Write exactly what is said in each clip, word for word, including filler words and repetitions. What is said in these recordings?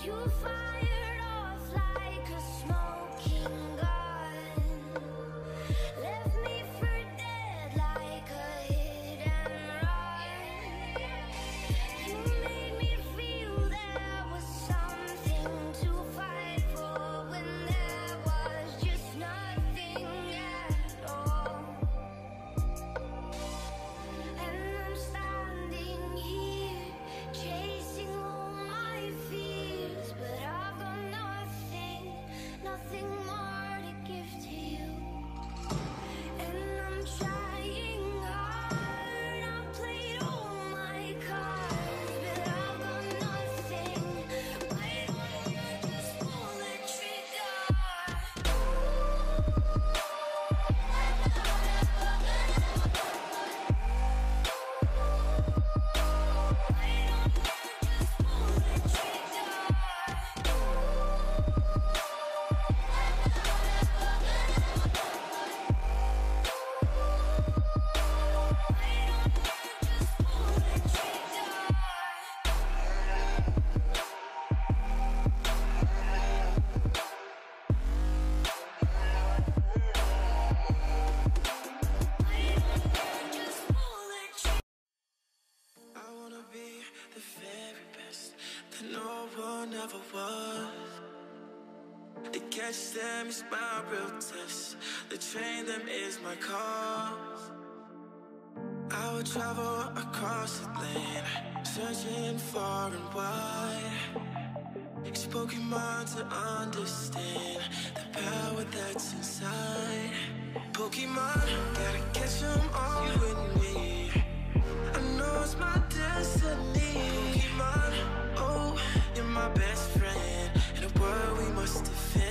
Catch them is my real test. The train them is my cause. I will travel across the land, searching far and wide. It's Pokemon to understand the power that's inside. Pokemon, gotta catch them all, you and me. I know it's my destiny. Pokemon, oh, you're my best friend in a world we must defend.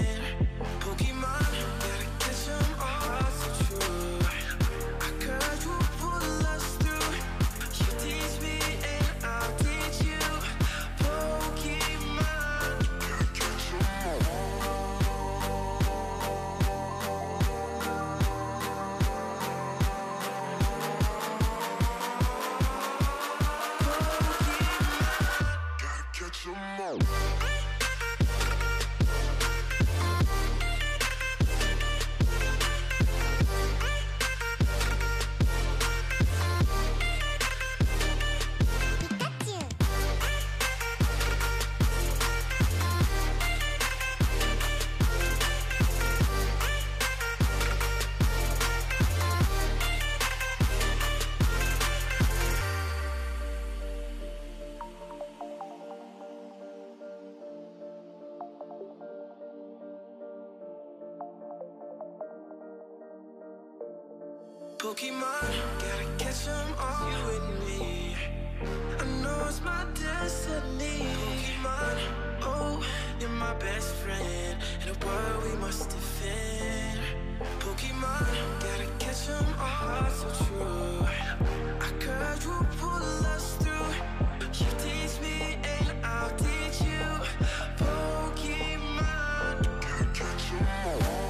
Pokemon, gotta catch them all, so true. Our courage will pull us through. You teach me and I'll teach you. Pokemon, gotta catch them all. Pokemon, gotta catch them all. Pokemon, gotta catch them all, you and me. I know it's my destiny. Pokemon, oh, you're my best friend in a world we must defend. Pokemon, gotta catch them all, so true. Our courage will pull us through. You teach me and I'll teach you. Pokemon, gotta catch them all.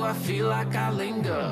I feel like I linger?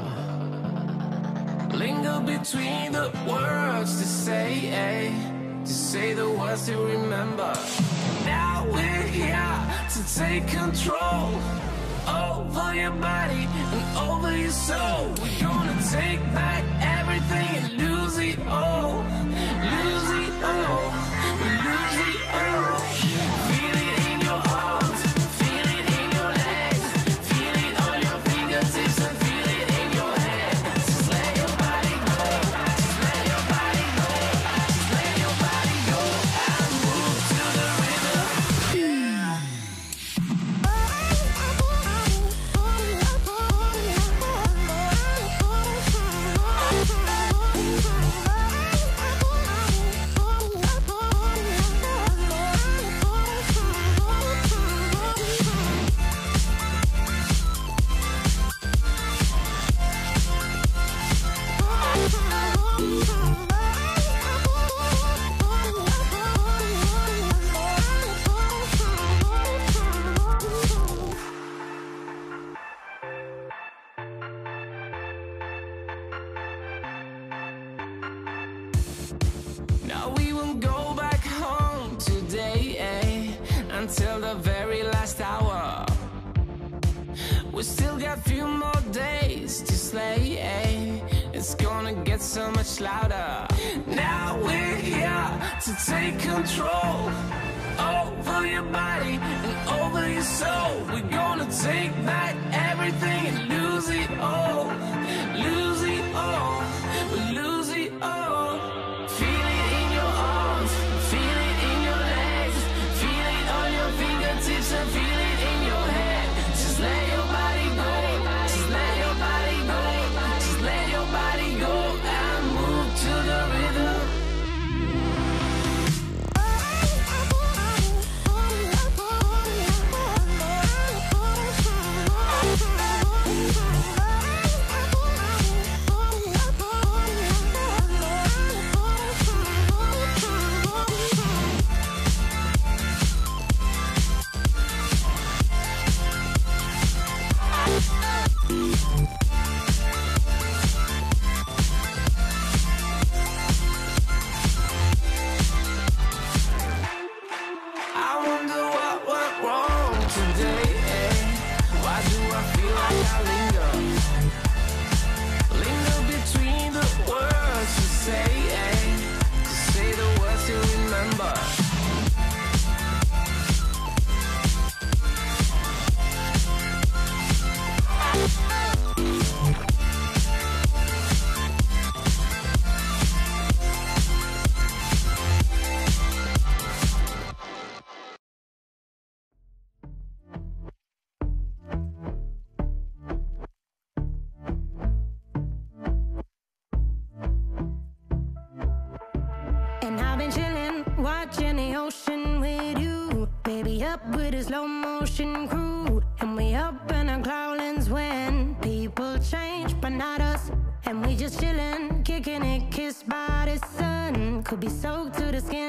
Linger between the words to say, eh? To say the words to remember. Now we're here to take control over your body and over your soul. We're gonna take back everything and lose it all. Lose it all. Lose it all. Feel it in your arms, feel it in your legs, feel it on your fingertips and feel it in your head. Just let your body go, just let your body go, just let your body go and move to the rhythm. Yeah. Now we won't go back home today, eh? Until the very last hour. We still got few more days to slay, eh? It's gonna get so much louder. Now we're here to take control over your body and over your soul. We're gonna take back everything and lose it all. Lose it all. We lose it all. Feel it in your arms, feel it in your legs, feel it on your fingertips and feel it in your head. Just let your body go, just let your body go, just let your body go and move to the rhythm. I wonder what went wrong today, eh? Why do I feel like I linger? Linger between the words to say, eh? To say the words to remember. And I've been chillin', watching the ocean with you. Baby, up with a slow motion crew. And we up in our cloudlands when people change, but not us. And we just chillin', kicking it, kissed by the sun. Could be soaked to the skin.